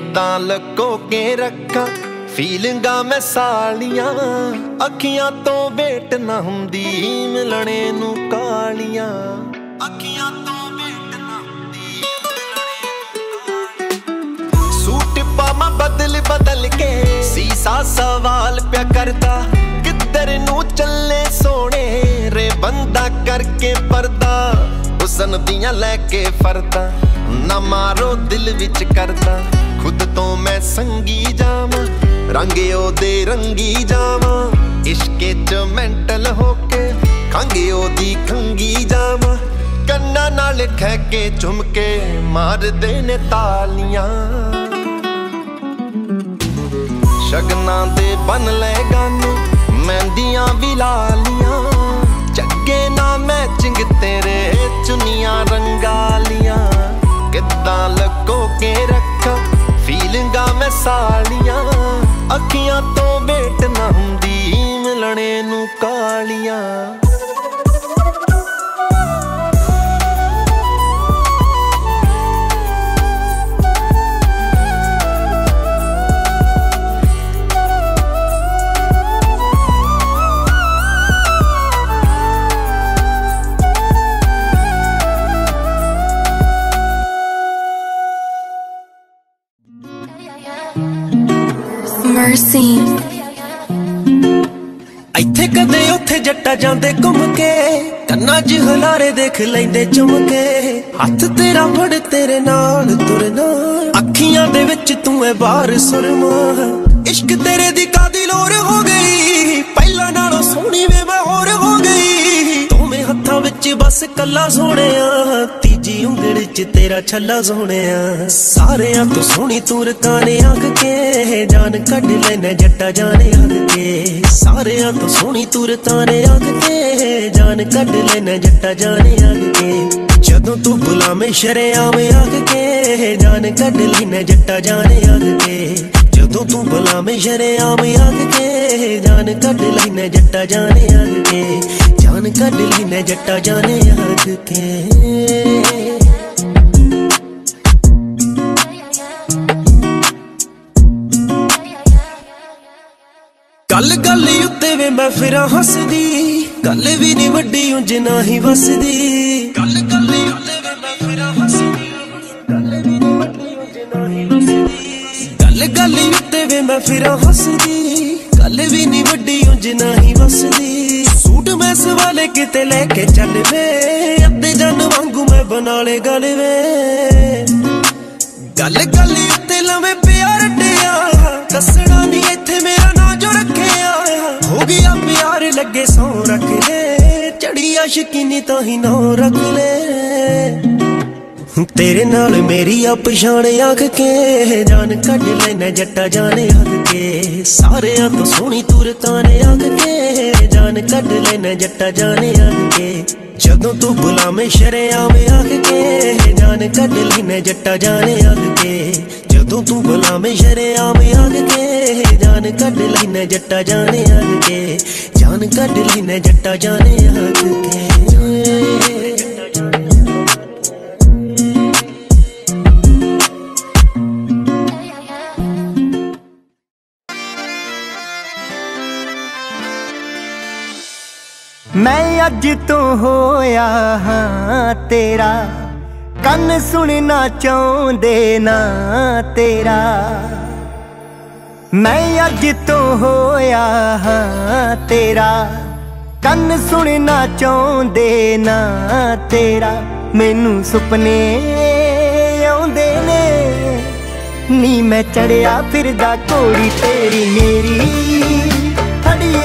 किद्दां लको के रखा फीलिंगा मैं सालियां अखियां तो वेट ना हुंदी मिलने नू कालियां अखियां तो वेट ना हुंदी सूट पामा बदल बदल के सीसा सवाल प्या करदा किधर नू चले सोने रे बंदा करके पर्दा हुसन दियां लैके फरदा ना मारो दिल विच करदा खुद तो मैं संगी जावां रंगे ओदे रंगी जावां इश्के च मेंटल होके खंगे ओदी खंगी जावां कन्ना नाल खै के झुमके मार दे ने तालियां शगना दे बन ले गाने मेहंदियां भी लालियां चगे ना मैचिंग तेरे चुनियां रंगालियां किद्दां लको के रखा फीलिंगा मैं सालियां अखियां तो वेट ना हुंदी मिलने नू कालियां Mercy ਇੱਥੇ ਕਦੇ ਉੱਥੇ ਜੱਟਾ ਜਾਂਦੇ ਘੁੰਮ ਕੇ ਕੰਨਾਂ 'ਚ ਹਲਾਰੇ ਦੇਖ ਲੈਂਦੇ ਚੁੰਮ ਕੇ ਹੱਥ ਤੇਰਾ ਫੜ ਤੇਰੇ ਨਾਲ ਤੁਰਨਾ ਅੱਖੀਆਂ ਦੇ ਵਿੱਚ ਤੂੰ ਐ ਬਾਹਰ ਸੁਰਮਾ ਇਸ਼ਕ ਤੇਰੇ ਦੀ ਕਾਦੀ ਲੋਰ ਹੋ ਗਈ ਪਹਿਲਾਂ ਨਾਲੋਂ ਸੋਹਣੀ ਵੇ ਮੈਂ ਹੋਰ ਹੋ ਗਈ ਦੋਵੇਂ ਹੱਥਾਂ ਵਿੱਚ ਬਸ ਕੱਲਾ ਸੋਹਣਿਆ ਤੀਜੀ ਉਂਗਲ 'ਚ ਤੇਰਾ ਛੱਲਾ ਸੋਹਣਿਆ ਸਾਰਿਆਂ ਤੋਂ ਸੋਹਣੀ ਤੂੰ ਰਕਾਨੇ ਅੱਗ ਕੇ ਜਾਨ ਕੱਢ ਲੈਣਾ ਜੱਟਾ ਜਾਣੇ ਅੱਗ ਕੇ ਸਾਰਿਆਂ ਤੋਂ ਸੋਹਣੀ ਤੂੰ ਰਕਾਨੇ ਅੱਗ ਕੇ ਜਾਨ ਕੱਢ ਲੈਣਾ ਜੱਟਾ ਜਾਣੇ ਅੱਗ ਕੇ ਜਦੋਂ ਤੂੰ ਬੁਲਾਵੇਂ ਸ਼ਰੇਆਮ ਅੱਗ ਕੇ ਜਾਨ ਕੱਢ ਲੈਣਾ ਜੱਟਾ ਜਾਣੇ ਅੱਗ ਕੇ ਜਦੋਂ ਤੂੰ ਬੁਲਾਵੇਂ ਸ਼ਰੇਆਮ ਅੱਗ ਕੇ ਜਾਨ ਕੱਢ ਲੈਣਾ ਜੱਟਾ ਜਾਣੇ ਅੱਗ ਕੇ ਜਾਨ ਕੱਢ ਲੈਣਾ ਜੱਟਾ ਜਾਣੇ ਅੱਗ ਕੇ ਗੱਲ ਗੱਲ ਉੱਤੇ ਵੇ ਮੈਂ ਫਿਰਾਂ ਹੱਸਦੀ ਗੱਲ ਵੀ ਨੀ ਵੱਡੀ ਉਂਝ ਨਾ ਹੀ ਵਸਦੀ ਗੱਲ ਗੱਲ ਉੱਤੇ ਵੇ ਮੈਂ ਫਿਰਾਂ ਹੱਸਦੀ ਗੱਲ ਵੀ ਨੀ ਵੱਡੀ ਉਂਝ ਨਾ ਹੀ ਵਸਦੀ ਗੱਲ ਗੱਲ ਉੱਤੇ ਵੇ ਮੈਂ ਫਿਰਾਂ ਹੱਸਦੀ ਗੱਲ ਵੀ ਨੀ ਵੱਡੀ ਉਂਝ ਨਾ ਹੀ ਵਸਦੀ ਸੂਟ ਮੈਂ ਸਵਾਲੇ ਕਿਤੇ ਲੈ ਕੇ ਚੱਲ ਵੇ ਅੱਧੇ ਜਨ ਵਾਂਗੂ ਮੈਂ ਬਣਾ ਲੇ ਗੱਲ ਵੇ ਗੱਲ ਗੱਲ ਉੱਤੇ ਲਵੇਂ ਪਿਆਰ ਟਿਆ ਦੱਸਣਾ ਨੀ ਇੱਥੇ ਮੇਰਾ ਨਾਂ ਜੋ ਰੱਖਿਆ ਹੋ ਗਿਆ ਪਿਆਰ ਲੱਗੇ ਸੌ ਰੱਖ ਲੈ ਚੜੀ ਆਸ਼ਕੀਨੀ ਤਾਂ ਹੀ ਨਾ ਰੱਖ ਲੈ ਤੇਰੇ ਨਾਲ ਮੇਰੀ ਆ ਪਛਾਣ ਆਖ ਕੇ ਜਾਨ ਕੱਢ ਲੈਣਾ ਜੱਟਾ ਜਾਣੇ ਆਖ ਕੇ ਸਾਰਿਆਂ ਤੋਂ ਸੋਹਣੀ ਤੂੰ ਰਕਾਨੇ ਆਖ ਕੇ ਜਾਨ ਕੱਢ ਲੈਣਾ ਜੱਟਾ ਜਾਣੇ ਆਖ ਕੇ ਜਦੋਂ ਤੂੰ ਬੁਲਾਵੇਂ ਸ਼ਰੇਆਮ ਆਖ ਕੇ ਜਾਨ ਕੱਢ ਲੈਣਾ ਜੱਟਾ ਜਾਣੇ ਆਖ ਕੇ ਜਦੋਂ ਤੂੰ ਬੁਲਾਵੇਂ ਸ਼ਰੇਆਮ ਆਖ ਕੇ ਜਾਨ ਕੱਢ ਲੈਣਾ ਜੱਟਾ ਜਾਣੇ ਆਖ ਕੇ ਜਾਨ ਕੱਢ ਲੈਣਾ ਜੱਟਾ ਜਾਣੇ ਆਖ ਕੇ मैं अज तो होया हाँ तेरा कन सुनना चाहते ना तेरा मैं अज तो होया हाँ तेरा कन सुनना चाहते ना तेरा मैनू सुपने आउंदे ने नी मैं चढ़िया फिरदा घोड़ी तेरी मेरी अड़िए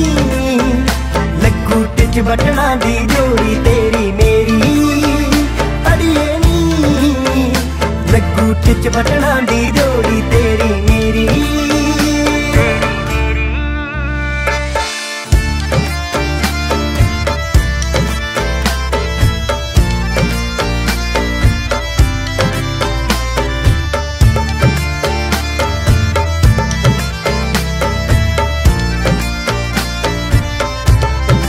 टिच बटना दी जोड़ी तेरी मेरी अड़िए नी लगू टिच बटना दी जोड़ी तेरी मेरी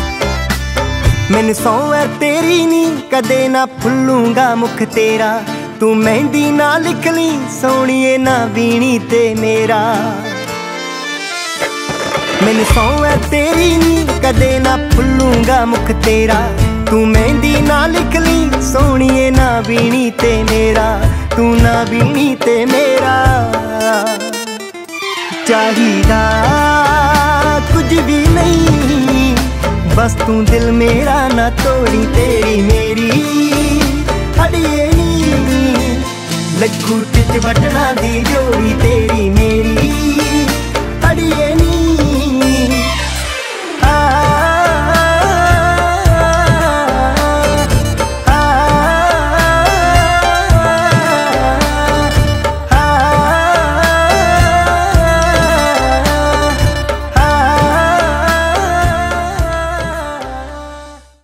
मैनू सौं है तेरी नी कदे ना भुल्लूंगा मुख तेरा तू मेहंदी ना लिख ली सोहणीए ना बीनी ते मेरा। मैनू सौं है तेरी नी कदे ना भुल्लूंगा मुख तेरा। तू मेहंदी ना लिख ली सोहणीए ना बीनी ते मेरा। तू ना बीनी ते मेरा। चाहिदा कुछ भी नहीं बस तू दिल मेरा ना तोड़ी तेरी मेरी अड़िए नी। लगू टिच बटना दी जोड़ी तेरी मेरी।